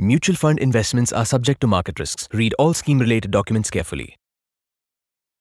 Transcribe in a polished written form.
Mutual fund investments are subject to market risks. Read all scheme-related documents carefully.